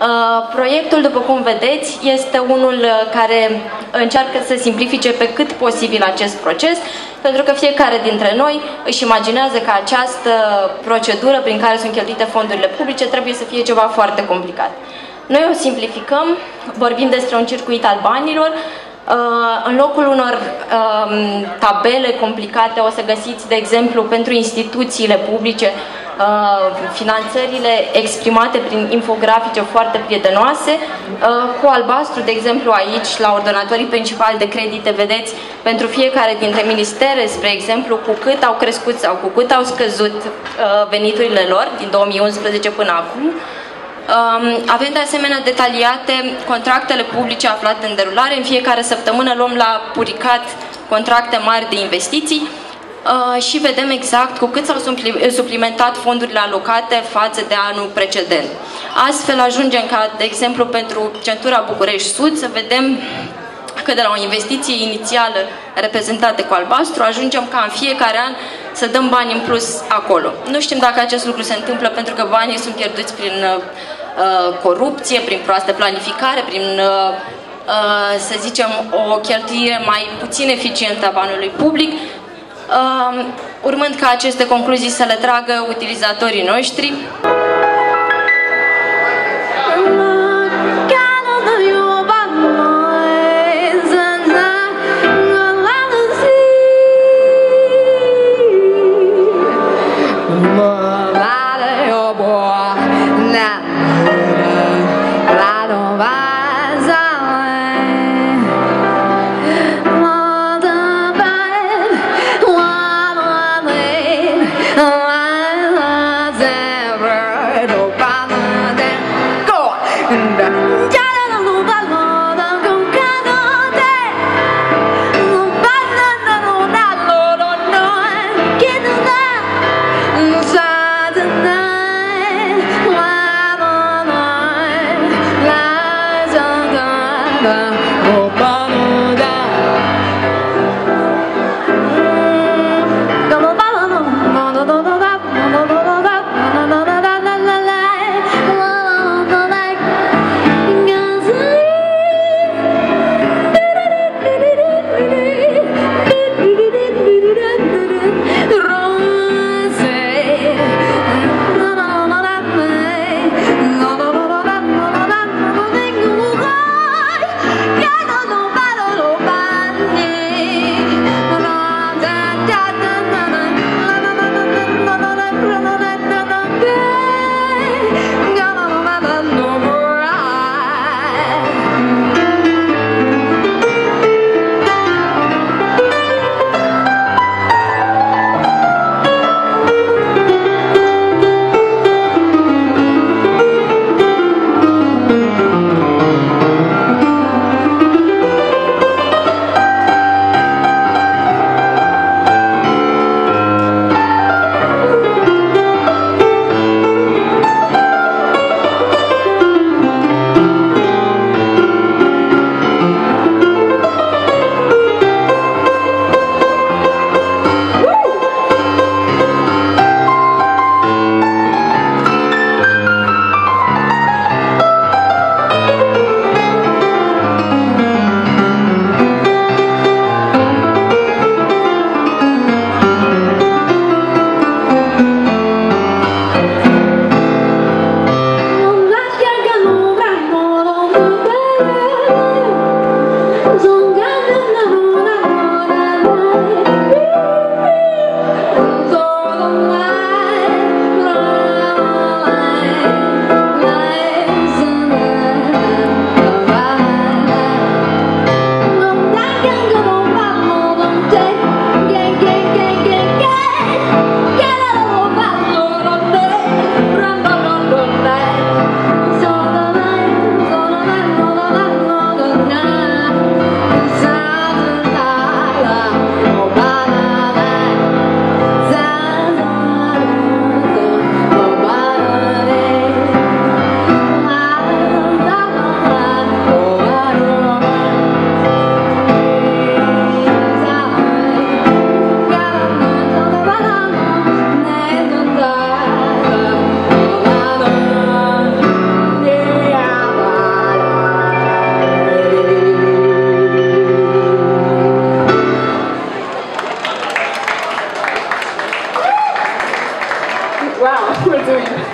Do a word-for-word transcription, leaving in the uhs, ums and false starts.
Proiectul, după cum vedeți, este unul care încearcă să simplifice pe cât posibil acest proces, pentru că fiecare dintre noi își imaginează că această procedură prin care sunt cheltuite fondurile publice trebuie să fie ceva foarte complicat. Noi o simplificăm, vorbim despre un circuit al banilor. În locul unor um, tabele complicate o să găsiți, de exemplu, pentru instituțiile publice, uh, finanțările exprimate prin infografice foarte prietenoase. Uh, cu albastru, de exemplu, aici, la ordonatorii principali de credite, vedeți pentru fiecare dintre ministere, spre exemplu, cu cât au crescut sau cu cât au scăzut uh, veniturile lor din două mii unsprezece până acum. Avem de asemenea detaliate contractele publice aflate în derulare. În fiecare săptămână luăm la puricat contracte mari de investiții și vedem exact cu cât s-au suplimentat fondurile alocate față de anul precedent. Astfel ajungem ca, de exemplu, pentru centura București-Sud să vedem că de la o investiție inițială reprezentată cu albastru, ajungem ca în fiecare an să dăm bani în plus acolo. Nu știm dacă acest lucru se întâmplă pentru că banii sunt pierduți prin uh, corupție, prin proastă planificare, prin, uh, uh, să zicem, o cheltuire mai puțin eficientă a banului public, uh, urmând ca aceste concluzii să le tragă utilizatorii noștri. Ever Wow, mulțumim!